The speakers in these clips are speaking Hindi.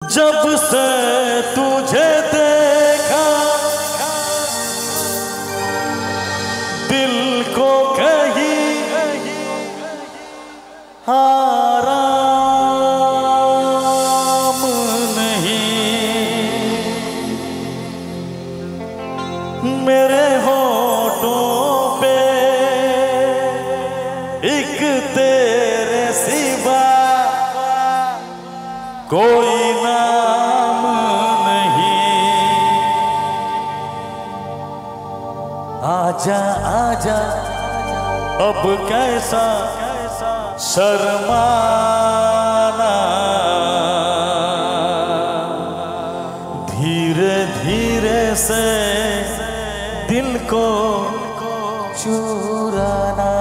जब से तुझे देखा दिल को कहीं आराम नहीं। मेरे होठों पे एक तेरे सिवा कोई नाम नहीं। आजा आजा अब कैसा शर्माना, धीरे धीरे से दिल को चुराना।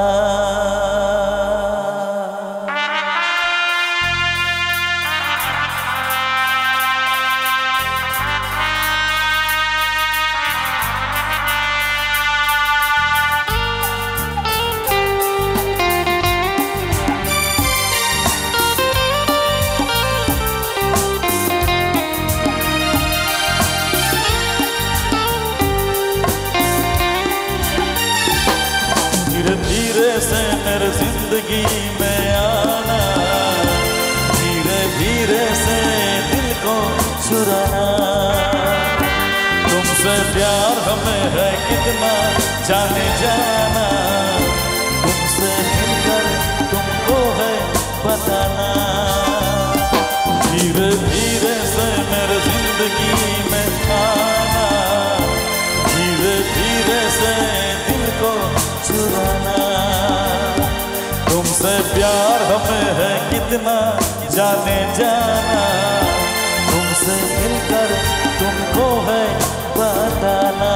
धीरे से मेरे जिंदगी में आना, धीरे धीरे से दिल को चुराना। तुमसे प्यार हमें है कितना जाने जाना, तुमसे मिलकर तुमको है बताना। धीरे धीरे से मेरे जिंदगी में आना, धीरे धीरे से दिल को चुराना। तुमसे प्यार हमें है कितना जाने जाना, तुमसे मिलकर तुमको है बताना।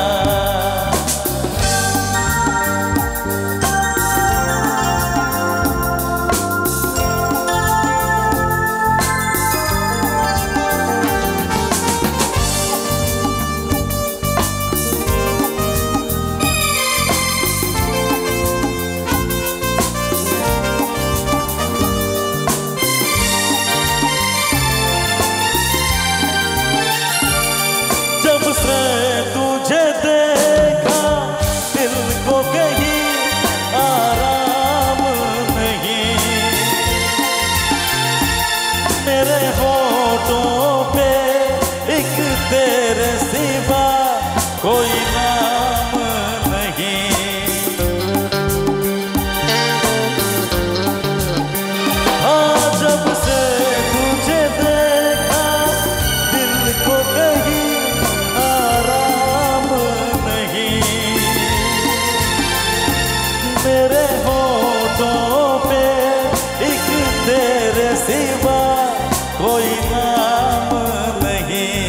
तुझे देखा दिल को कहीं आराम नहीं। मेरे होठों पे एक तेरे सिवा कोई नाम नहीं। हाँ जब से तुझे देखा दिल को कहीं मेरे होठों पे एक तेरे सिवा कोई नाम नहीं।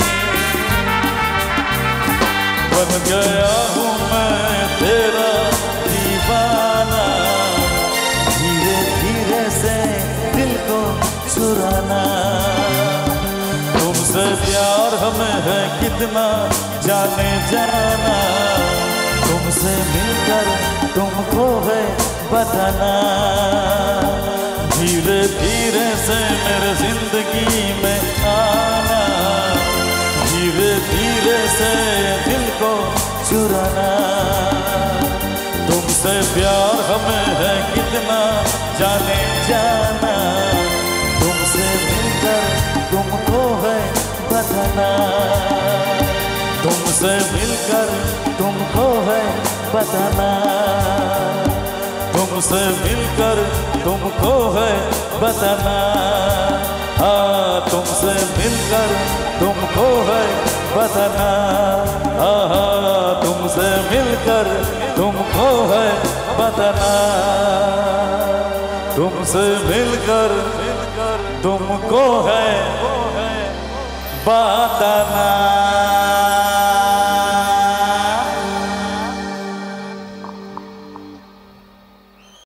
बन गया हूँ मैं तेरा दीवाना, धीरे धीरे से दिल को चुराना। तुमसे प्यार हमें है कितना जाने जाना, तुमसे मिलकर तुमको है बताना। धीरे धीरे से मेरे जिंदगी में आना, धीरे धीरे से दिल को चुराना। तुमसे प्यार हमें है कितना जाने जाना, तुमसे मिलकर तुमको है बताना। तुमसे मिलकर तुमको है बताना, तुमसे मिलकर तुमको है बताना। हाँ तुमसे मिलकर तुमको है बताना। हाँ तुमसे मिलकर तुमको है बताना, तुमसे मिलकर तुमको है बताना।